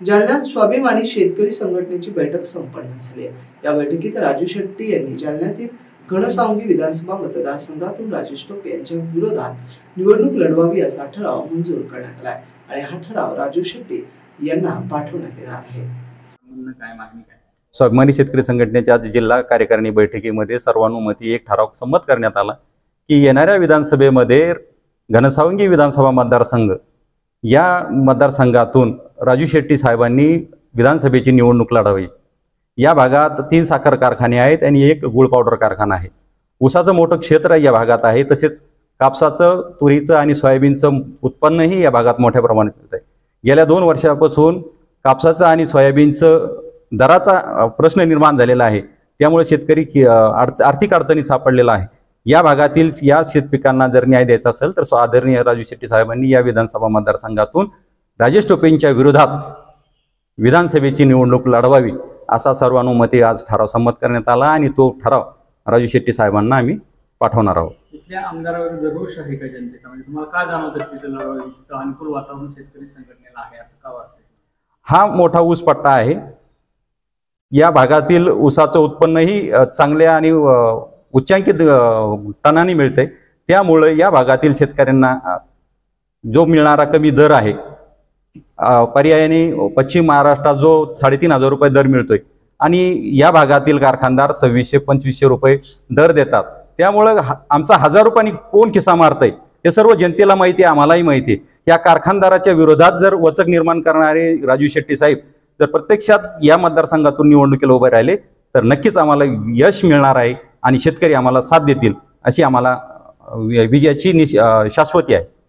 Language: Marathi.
जालन्यात स्वाभिमानी शेतकरी संघटनेची बैठक संपन्न झाली। या बैठकीत राजू शेट्टी यांनी जालन्यातील घनसावंगी विधानसभा मतदारसंघातून राजेश टोपे यांच्या विरोधात निवडणूक लढवावी असा ठराव मंजूर करण्यात आला आणि हा ठराव राजू शेट्टी यांना पाठवण्यात येणार आहे। स्वाभिमानी शेतकरी संघटनेच्या आज जिल्हा कार्यकारिणी बैठकीमध्ये सर्वानुमती एक ठराव संमत करण्यात आला की येणाऱ्या विधानसभेमध्ये घनसावंगी विधानसभा मतदारसंघ या मतदारसंघातून राजू शेट्टी साहेबांनी विधानसभेची निवडणूक लढवावी। या भागात 3 साखर कारखाने आहेत आणि 1 गुळ पावडर कारखाना आहे। ऊसाचं मोठं क्षेत्र या भागात आहे, तसेच कापसाचं, तुरीचं आणि सोयाबीनचं उत्पन्नही या भागात मोठ्या प्रमाणात होत आहे। गेल्या 2 वर्षापासून कापसाचं आणि सोयाबीनचं दराचा प्रश्न निर्माण झालेला आहे, त्यामुळे शेतकरी आर्थिक अडचणीत सापडलेला आहे। या भागातील या शेतपिकांना जर न्याय द्यायचा असेल तर आदरणीय राजू शेट्टी साहेबांनी या विधानसभा मतदारसंघातून राजेश टोपेंच्या विरोधात विधानसभेची निवडणूक लढवावी असा सर्वानुमते आज ठराव संमत करण्यात आला आणि तो ठराव राजू शेट्टी साहेबांना आम्ही पाठवणार आहोत। इथल्या आमदाराविरुद्ध रोष आहे का जनतेचा? म्हणजे तुम्हाला काय जाणवतं की तिथे लढवावी, तिथे अनुकूल वातावरण शेतकरी संघटनेला आहे असं का वाटतं? हा मोठा ऊस पट्टा आहे। या भागातील ऊसाचं उत्पन्नही चांगल्या आणि उच्चांकित टनाने मिळते, त्यामुळे या भागातील शेतकऱ्यांना जो मिळणारा कमी दर आहे, पर्यायाने पश्चिम महाराष्ट्रात जो 3,500 रुपये दर मिळतोय आणि या भागातील कारखानदार 2600-2500 रुपये दर देतात, त्यामुळे आमचा 1000 रुपयांनी कोण खिसा मारतंय हे सर्व जनतेला माहिती आहे, आम्हालाही माहिती आहे। या कारखानदाराच्या विरोधात जर वचक निर्माण करणारे राजू शेट्टी साहेब जर प्रत्यक्षात या मतदारसंघातून निवडणुकीला उभे राहिले तर नक्कीच आम्हाला यश मिळणार आहे आणि शेतकरी आम्हाला साथ देतील अशी आम्हाला विजयाची शाश्वती आहे।